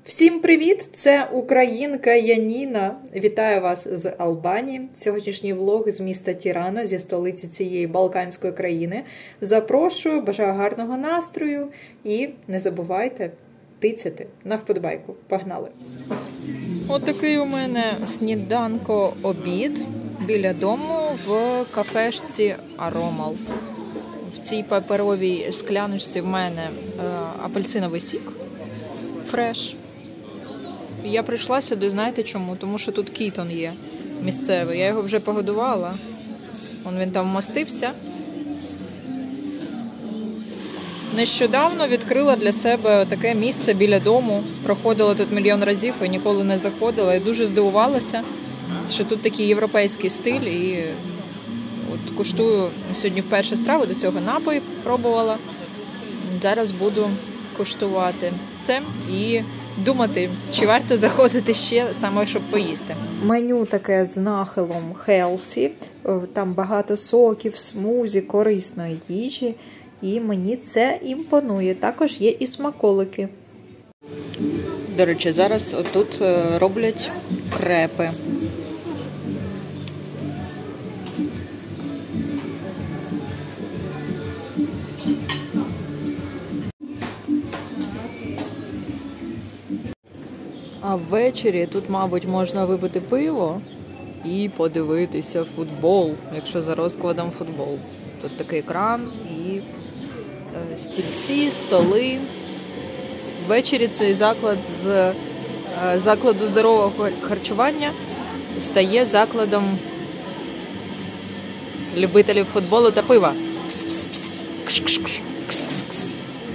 Всім привіт! Це українка Яніна. Вітаю вас з Албанії. Сьогоднішній влог з міста Тірана, зі столиці цієї Балканської країни. Запрошую, бажаю гарного настрою і не забувайте тицяти на вподобайку. Погнали! Отакий у мене сніданко-обід біля дому в кафешці Аромал. В цій паперовій скляночці в мене апельсиновий сік. Фреш. Я прийшла сюди, знаєте чому? Тому що тут кіт он є місцевий. Я його вже погодувала. Він там вмостився. Нещодавно відкрила для себе таке місце біля дому. Проходила тут мільйон разів і ніколи не заходила. І дуже здивувалася, що тут такий європейський стиль. І от куштую сьогодні вперше страву, до цього напої пробувала. Зараз буду куштувати це і думати, чи варто заходити ще, саме щоб поїсти. Меню таке з нахилом healthy, там багато соків, смузі, корисної їжі, і мені це імпонує. Також є і смаколики. До речі, зараз отут роблять крепи. А ввечері тут, мабуть, можна випити пиво і подивитися футбол, якщо за розкладом футбол. Тут такий екран і стільці, столи. Ввечері цей заклад з закладу здорового харчування стає закладом любителів футболу та пива. Пс-пс-пс. Кш-кш-кш. Кс-кс-кс.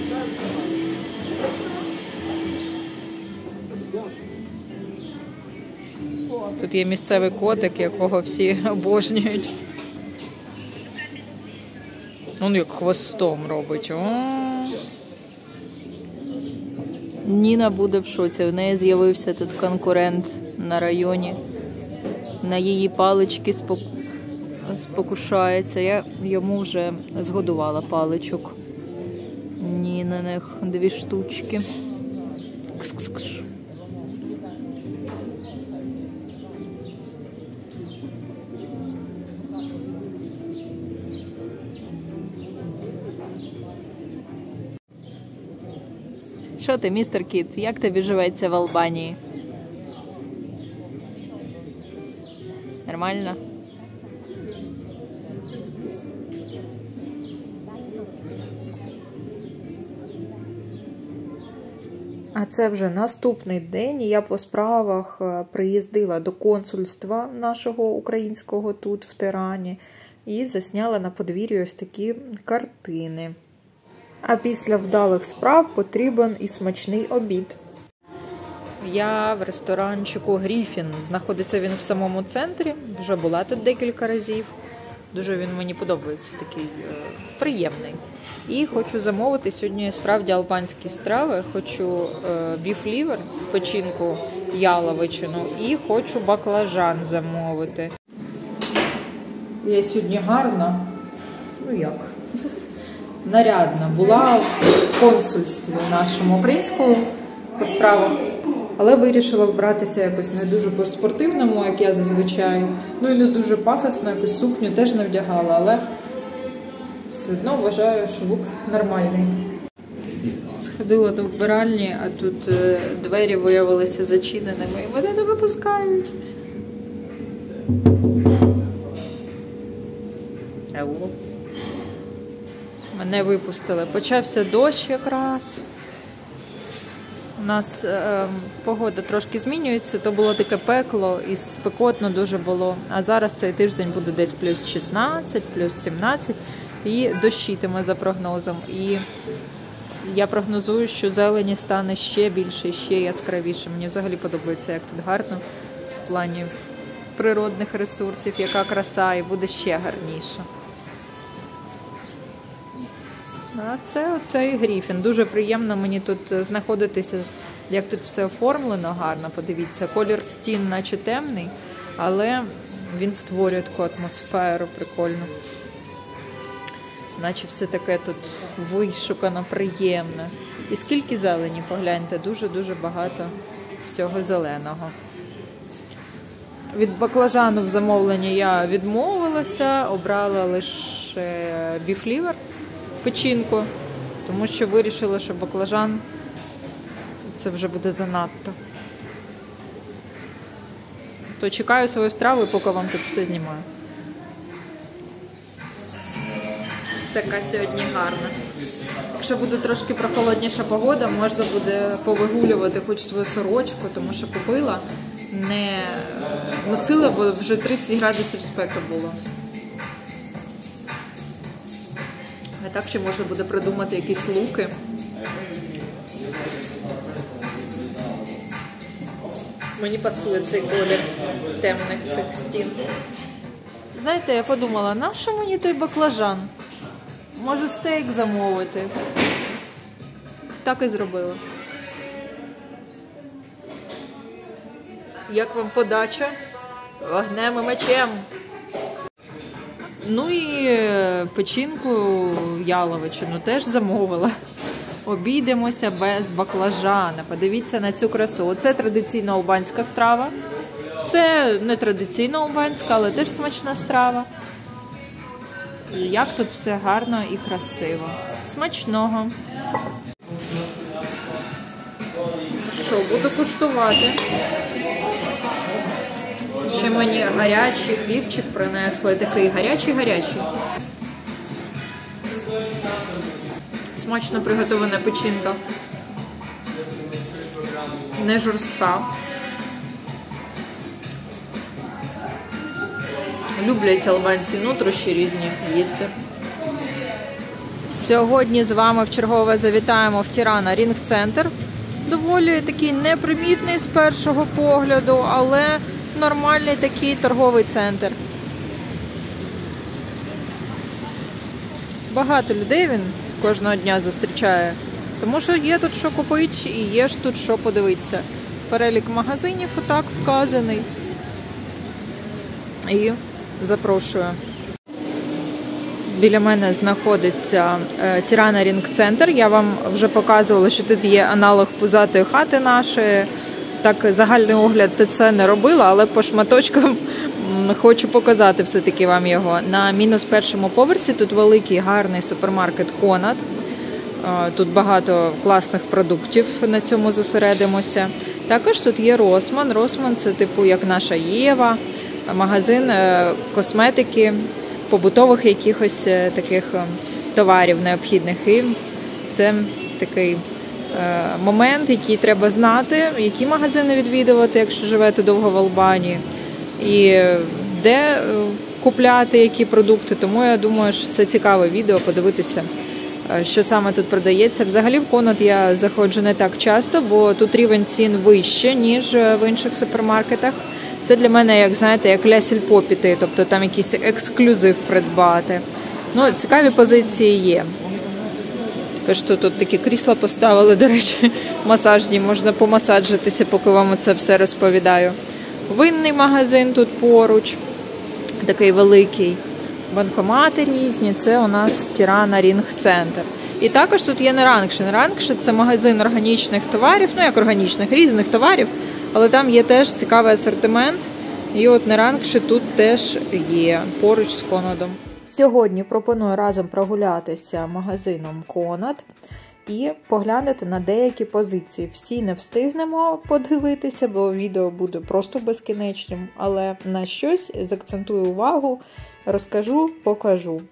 Тут є місцевий котик, якого всі обожнюють. Він як хвостом робить. Ніна буде в шоці. В неї з'явився тут конкурент на районі. На її палички спокушається. Я йому вже згодувала паличок. Ніниних 2 штучки. Кс-кс-кс. Що ти, містер Кіт, як тобі живеться в Албанії? Нормально? А це вже наступний день, і я по справах приїздила до консульства нашого українського тут, в Тирані, і засняла на подвір'ї ось такі картини. А після вдалих справ потрібен і смачний обід. Я в ресторанчику Гріфін. Знаходиться він в самому центрі. Вже була тут декілька разів. Дуже він мені подобається, такий приємний. І хочу замовити сьогодні справді албанські страви. Хочу біф-лівер, печінку яловичину, і хочу баклажан замовити. Я сьогодні гарна. Як? Нарядна. Була в консульстві нашому українському по справах, але вирішила вбратися якось не дуже по-спортивному, як я зазвичай. І не дуже пафосно, якусь сукню теж не вдягала, але все одно вважаю, що лук нормальний. Сходила до вбиральні, а тут двері виявилися зачиненими і мене не випускають. Мене випустили. Почався дощ якраз. У нас погода трошки змінюється, то було таке пекло і спекотно дуже було. А зараз цей тиждень буде десь плюс 16, плюс 17 і дощитиме за прогнозом. І я прогнозую, що зелені стане ще більше і ще яскравіше. Мені взагалі подобається, як тут гарно в плані природних ресурсів, яка краса, і буде ще гарніше. А це оцей Гріфін. Дуже приємно мені тут знаходитися, як тут все оформлено гарно, подивіться. Колір стін наче темний, але він створює таку атмосферу прикольну. наче все таке тут вишукано, приємне. І скільки зелені, погляньте, дуже-дуже багато всього зеленого. Від баклажану в замовленні я відмовилася, обрала лише біфлівер, печінку, тому що вирішила, що баклажан це вже буде занадто. То чекаю свою страву, поки вам тут все знімаю. Така сьогодні гарна. Якщо буде трошки прохолодніша погода, можна буде повигулювати хоч свою сорочку, тому що купила, не носила, бо вже 30 градусів спека було. А так ще можна буде придумати якісь луки. Мені пасує цей колір темних цих стін. Знаєте, я подумала, нащо мені той баклажан? Може стейк замовити? Так і зробила. Як вам подача? Вогнем і мечем. Ну і печінку яловичину теж замовила. Обійдемося без баклажана. Подивіться на цю красу. Оце традиційна албанська страва. Це не традиційна албанська, але теж смачна страва. І як тут все гарно і красиво. Смачного. Що, буду куштувати. Ще мені гарячий хлібчик принесли. Такий гарячий-гарячий. Смачно приготована печінка. Не жорстка. Люблять албанці нутрощі різні їсти. Сьогодні з вами вчергове завітаємо в Тірана Рінг-центр. Доволі такий непримітний з першого погляду, але нормальний такий торговий центр. Багато людей він кожного дня зустрічає, тому що є тут що купити і є ж тут що подивитися. Перелік магазинів отак вказаний. І запрошую. Біля мене знаходиться Тірана Рінг-центр. Я вам вже показувала, що тут є аналог пузатої хати нашої. Так, загальний огляд це не робила, але по шматочкам хочу показати все-таки вам його. На мінус першому поверсі тут великий гарний супермаркет Конад. Тут багато класних продуктів, на цьому зосередимося. Також тут є Росман. Росман – це типу як наша Єва, магазин косметики, побутових якихось таких товарів необхідних. І це такий момент, який треба знати, які магазини відвідувати, якщо живете довго в Албанії, і де купляти які продукти. Тому я думаю, що це цікаве відео подивитися, що саме тут продається. Взагалі в Конад я заходжу не так часто, бо тут рівень цін вище, ніж в інших супермаркетах. Це для мене, як знаєте, як Ля Сільпо піти, тобто там якийсь ексклюзив придбати. Ну, цікаві позиції є. Також тут такі крісла поставили, до речі, масажні, можна помасаджитися, поки вам це все розповідаю. Винний магазин тут поруч, такий великий. Банкомати різні, це у нас Тірана Рінг-центр. І також тут є Неранкши. Неранкши – це магазин органічних товарів, ну як органічних, різних товарів, але там є теж цікавий асортимент. І от Неранкши тут теж є, поруч з Конадом. Сьогодні пропоную разом прогулятися магазином Конад і поглянути на деякі позиції. Всі не встигнемо подивитися, бо відео буде просто безкінечним, але на щось закцентую увагу, розкажу, покажу.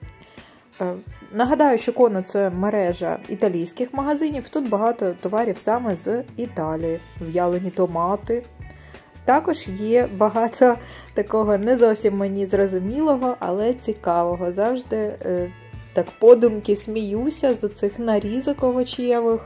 Нагадаю, що Конад – це мережа італійських магазинів. Тут багато товарів саме з Італії. В'ялені томати. Також є багато такого не зовсім мені зрозумілого, але цікавого. Завжди так подумки сміюся з цих нарізок овочєвих.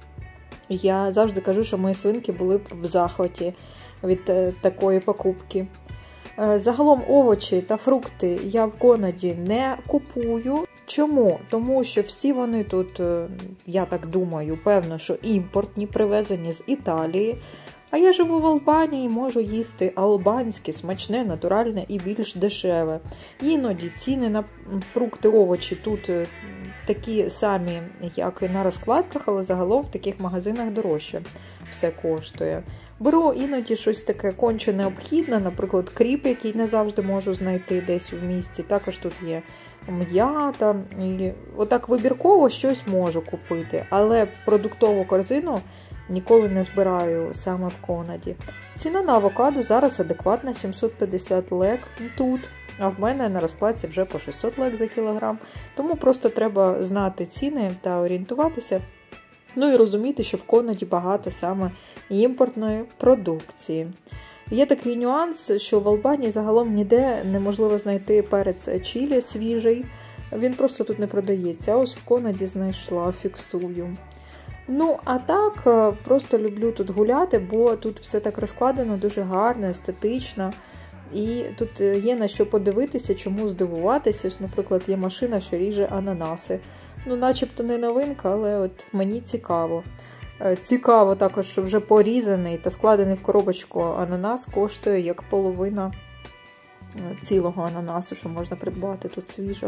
Я завжди кажу, що мої свинки були б в захваті від такої покупки. Загалом овочі та фрукти я в Конаді не купую. Чому? Тому що всі вони тут, я так думаю, певно, що імпортні, привезені з Італії. А я живу в Албанії і можу їсти албанське, смачне, натуральне і більш дешеве. Іноді ціни на фрукти, овочі тут такі самі, як і на розкладках, але загалом в таких магазинах дорожче все коштує. Беру іноді щось таке конче необхідне, наприклад, кріп, який не завжди можу знайти десь в місті. Також тут є м'ята. І отак вибірково щось можу купити, але продуктову корзину ніколи не збираю саме в Конаді. Ціна на авокадо зараз адекватна, 750 лек тут, а в мене на розкладці вже по 600 лек за кілограм. Тому просто треба знати ціни та орієнтуватися. Ну і розуміти, що в Конаді багато саме імпортної продукції. Є такий нюанс, що в Албанії загалом ніде неможливо знайти перець чилі свіжий. Він просто тут не продається. А ось в Конаді знайшла, фіксую. Ну, а так, просто люблю тут гуляти, бо тут все так розкладено, дуже гарно, естетично. І тут є на що подивитися, чому здивуватися. Ось, наприклад, є машина, що ріже ананаси. Ну, начебто не новинка, але от мені цікаво. Цікаво також, що вже порізаний та складений в коробочку ананас коштує як половина цілого ананасу, що можна придбати тут свіжого.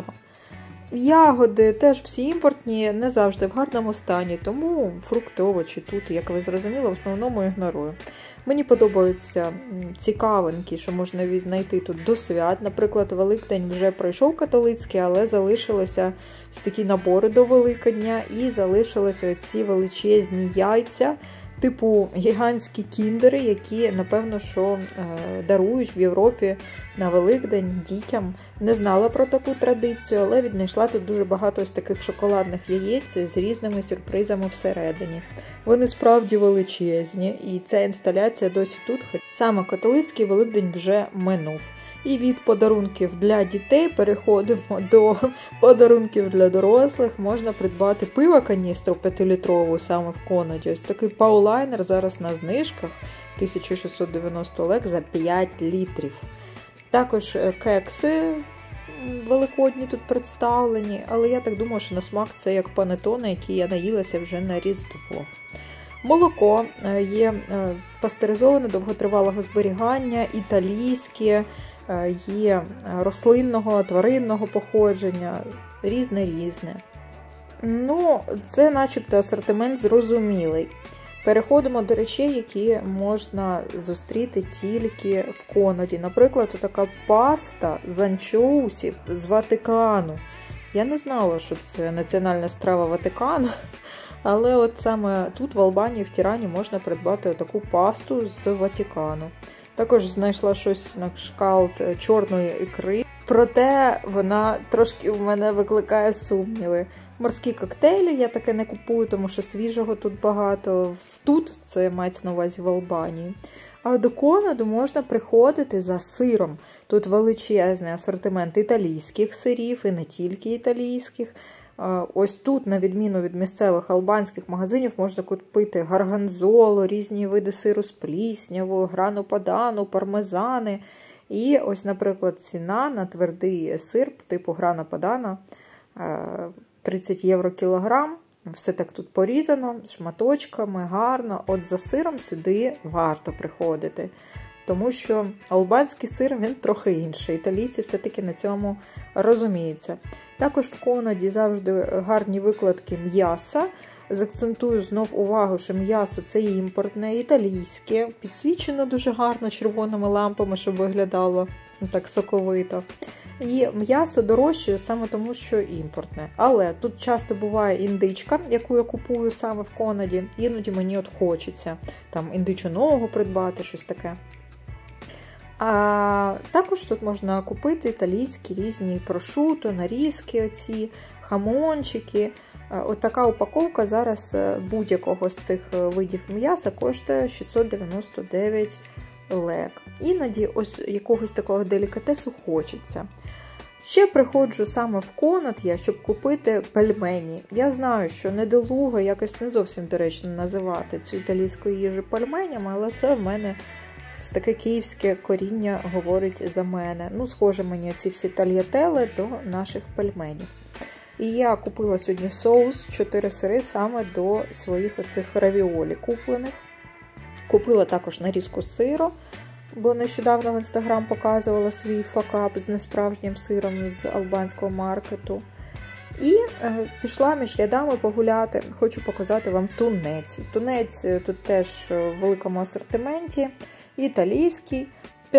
Ягоди теж всі імпортні, не завжди в гарному стані, тому фрукти, овочі тут, як ви зрозуміли, в основному ігнорую. Мені подобаються цікавинки, що можна знайти тут до свят. Наприклад, Великдень вже пройшов католицький, але залишилися такі набори до Великодня і залишилися ці величезні яйця, типу гігантські кіндери, які, напевно, що дарують в Європі на Великдень дітям. Не знала про таку традицію, але віднайшла тут дуже багато ось таких шоколадних яєць з різними сюрпризами всередині. Вони справді величезні, і ця інсталяція досі тут, хоч саме католицький Великдень вже минув. І від подарунків для дітей переходимо до подарунків для дорослих. Можна придбати пиво каністру 5-літрову саме в Конаді. Ось такий паулайнер зараз на знижках 1690 лек за 5 літрів. Також кекси великодні тут представлені, але я так думаю, що на смак це як панеттони, які я наїлася вже на Різдво. Молоко є пастеризоване, довготривалого зберігання, італійське, є рослинного, тваринного походження, різне-різне. Ну, це начебто асортимент зрозумілий. Переходимо до речей, які можна зустріти тільки в Конаді. Наприклад, така паста з анчоусів з Ватикану. Я не знала, що це національна страва Ватикану, але от саме тут, в Албанії, в Тірані, можна придбати таку пасту з Ватикану. Також знайшла щось на кшталт чорної ікри. Проте вона трошки в мене викликає сумніви. Морські коктейлі я таке не купую, тому що свіжого тут багато. Тут це мається на увазі в Албанії. А до Конаду можна приходити за сиром. Тут величезний асортимент італійських сирів і не тільки італійських. Ось тут, на відміну від місцевих албанських магазинів, можна купити гарганзолу, різні види сиру з пліснявою, грану падану, пармезани. І ось, наприклад, ціна на твердий сир типу грана падана 30 євро кілограм. Все так тут порізано, шматочками, гарно. От за сиром сюди варто приходити. Тому що албанський сир, він трохи інший. Італійці все-таки на цьому розуміються. Також в Конаді завжди гарні викладки м'яса. Закцентую знов увагу, що м'ясо це імпортне, італійське. Підсвічено дуже гарно червоними лампами, щоб виглядало так соковито. І м'ясо дорожче саме тому, що імпортне. Але тут часто буває індичка, яку я купую саме в Конаді. Іноді мені от хочеться там індичу ногу придбати, щось таке. А також тут можна купити італійські різні прошуто, нарізки, оці, хамончики. От така упаковка зараз будь-якого з цих видів м'яса коштує 699 лек. Іноді ось якогось такого делікатесу хочеться. Ще приходжу саме в Конад я, щоб купити пельмені. Я знаю, що недолуго, якось не зовсім доречно називати цю італійську їжу пельменями, але це в мене таке київське коріння говорить за мене. Ну, схоже мені ці всі тальятели до наших пельменів. І я купила сьогодні соус, 4 сири саме до своїх оцих равіолі куплених. Купила також нарізку сиру, бо нещодавно в Інстаграм показувала свій факап з несправжнім сиром з албанського маркету. І пішла між рядами погуляти. Хочу показати вам тунець. Тунець тут теж в великому асортименті. Італійський.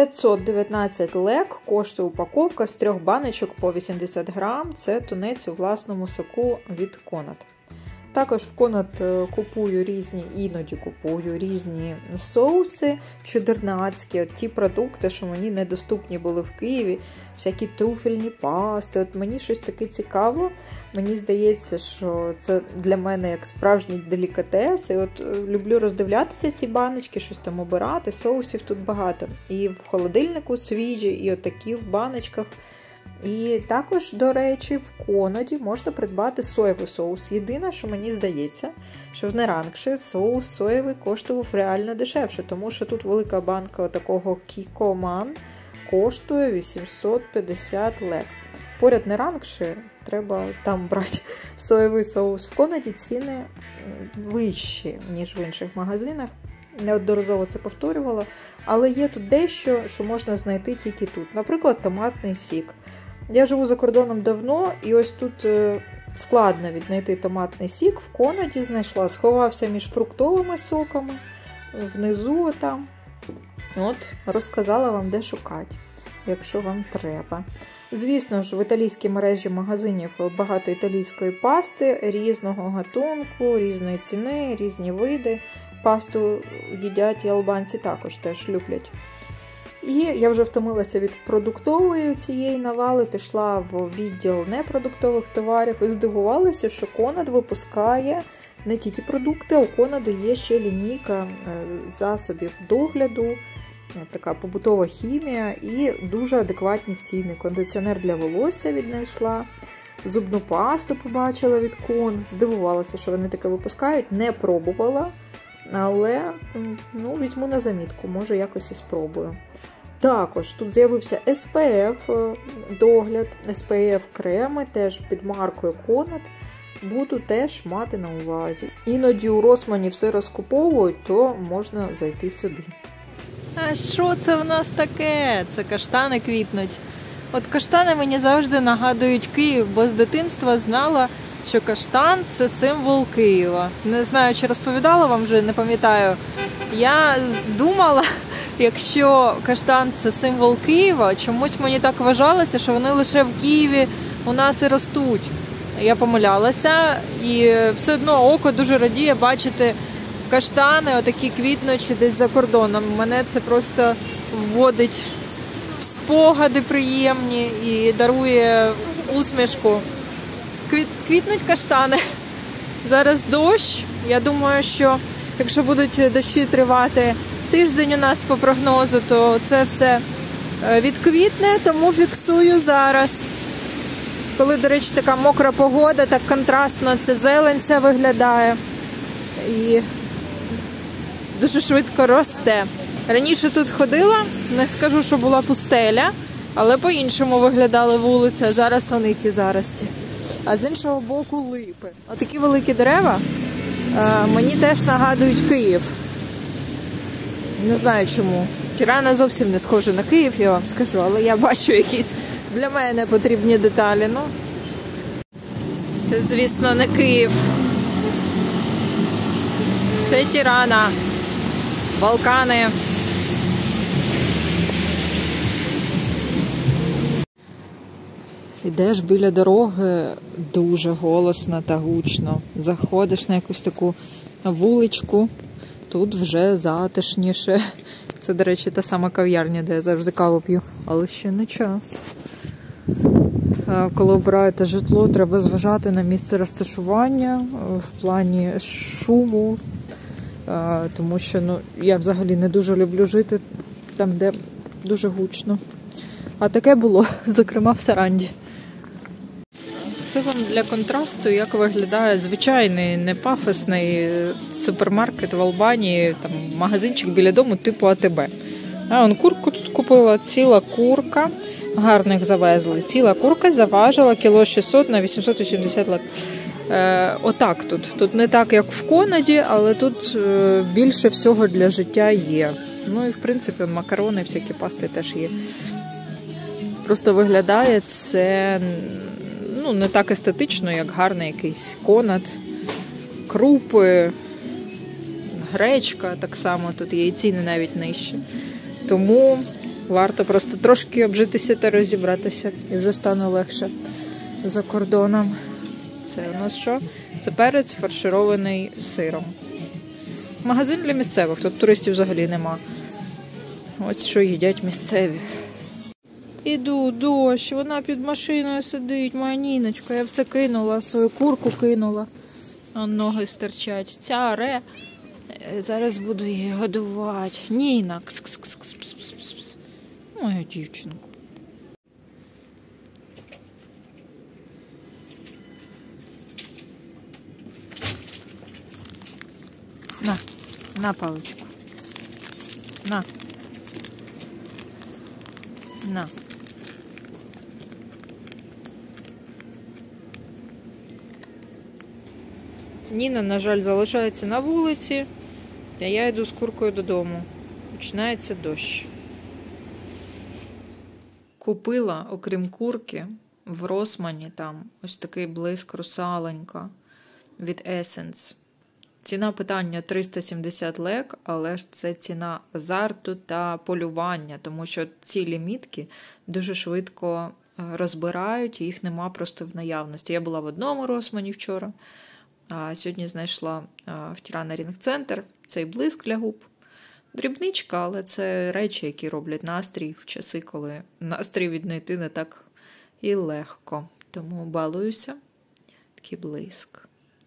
519 лек коштує упаковка з 3 баночок по 80 грам. Це тунець у власному соку від Конад. Також в Конад іноді купую різні соуси чудернацькі, ті продукти, що мені недоступні були в Києві, всякі трюфельні пасти. От мені щось таке цікаво. Мені здається, що це для мене як справжній делікатес. І от люблю роздивлятися ці баночки, щось там обирати, соусів тут багато. І в холодильнику свіжі, і отакі в баночках. І також, до речі, в Конаді можна придбати соєвий соус. Єдине, що мені здається, що в Неранкші соус соєвий коштував реально дешевше, тому що тут велика банка такого Кікоман коштує 850 лек. Поряд Неранкші треба там брати соєвий соус. В Конаді ціни вищі, ніж в інших магазинах. Неодноразово це повторювала, але є тут дещо, що можна знайти тільки тут. Наприклад, томатний сік. Я живу за кордоном давно, і ось тут складно віднайти томатний сік. В Конаді знайшла, сховався між фруктовими соками, внизу там. От, розказала вам, де шукати, якщо вам треба. Звісно ж, в італійській мережі магазинів багато італійської пасти, різного гатунку, різної ціни, різні види. Пасту їдять і албанці також теж люблять. І я вже втомилася від продуктової цієї навали, пішла в відділ непродуктових товарів і здивувалася, що Конад випускає не тільки продукти, а у Конаду є ще лінійка засобів догляду, така побутова хімія і дуже адекватні ціни. Кондиціонер для волосся віднайшла, зубну пасту побачила від Конад, здивувалася, що вони таке випускають, не пробувала. Але, візьму на замітку, може якось і спробую. Також тут з'явився SPF догляд, SPF креми, теж під маркою Конад. Буду теж мати на увазі. Іноді у Росмані все розкуповують, то можна зайти сюди. А що це в нас таке? Це каштани квітнуть. От каштани мені завжди нагадують Київ, бо з дитинства знала, що каштан – це символ Києва. Не знаю, чи розповідала вам вже, не пам'ятаю. Я думала, якщо каштан – це символ Києва, чомусь мені так вважалося, що вони лише в Києві у нас і ростуть. Я помилялася, і все одно око дуже радіє бачити каштани, отакі квітнучі десь за кордоном. Мене це просто вводить в спогади приємні і дарує усмішку. Квітнуть каштани. Зараз дощ. Я думаю, що якщо будуть дощі тривати тиждень у нас по прогнозу, то це все відквітне, тому фіксую зараз. Коли, до речі, така мокра погода, так контрастно це зелень вся виглядає. І дуже швидко росте. Раніше тут ходила, не скажу, що була пустеля, але по-іншому виглядала вулиця. Зараз оники зарості. А з іншого боку липи. Отакі великі дерева мені теж нагадують Київ. Не знаю чому. Тірана зовсім не схожа на Київ, я вам скажу, але я бачу якісь для мене потрібні деталі. Ну, це, звісно, не Київ. Це Тірана. Балкани. Ідеш біля дороги, дуже голосно та гучно. Заходиш на якусь таку вуличку, тут вже затишніше. Це, до речі, та сама кав'ярня, де я завжди каву п'ю. Але ще не час. Коли обираєте житло, треба зважати на місце розташування в плані шуму. Тому що я взагалі не дуже люблю жити там, де дуже гучно. А таке було, зокрема, в Саранді. Це вам для контрасту, як виглядає звичайний, не пафосний супермаркет в Албанії, там магазинчик біля дому типу АТБ. Он курку тут купила, ціла курка, гарних завезли. Ціла курка заважила кіло 600 на 880 лек. Отак тут. Тут не так, як в Конаді, але тут більше всього для життя є. Ну і, в принципі, макарони, всякі пасти теж є. Просто виглядає це не так естетично, як гарний якийсь Конад. Крупи, гречка так само тут є, і ціни навіть нижчі. Тому варто просто трошки обжитися та розібратися, і вже стане легше за кордоном. Це у нас що? Це перець фарширований сиром. Магазин для місцевих, тут туристів взагалі нема. Ось що їдять місцеві. Іду, дощ, вона під машиною сидить, моя Ніночка. Я все кинула, свою курку кинула. А ноги стирчать. Ця ре. Зараз буду її годувати. Ніна. Кс-кс-кс-кс-кс-кс. Моя дівчинку. На паличку. На. Ніна, на жаль, залишається на вулиці, а я йду з куркою додому. Починається дощ. Купила, окрім курки, в Росмані там ось такий блиск русаленька від Essence. Ціна питання 370 лек, але ж це ціна азарту та полювання, тому що ці лімітки дуже швидко розбирають, і їх нема просто в наявності. Я була в одному Росмані вчора, а сьогодні знайшла в Тірана Рінг-центр цей блиск для губ. Дрібничка, але це речі, які роблять настрій в часи, коли настрій віднайти не так і легко. Тому балуюся. Такий блиск.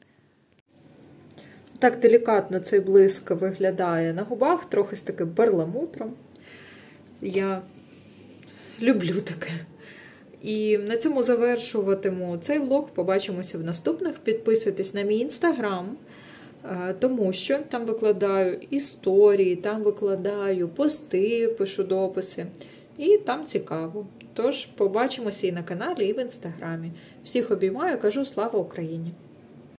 Так делікатно цей блиск виглядає на губах, трохи з таким перламутром. Я люблю таке. І на цьому завершуватиму цей влог. Побачимося в наступних. Підписуйтесь на мій інстаграм, тому що там викладаю історії, там викладаю пости, пишу дописи. І там цікаво. Тож побачимося і на каналі, і в інстаграмі. Всіх обіймаю, кажу слава Україні!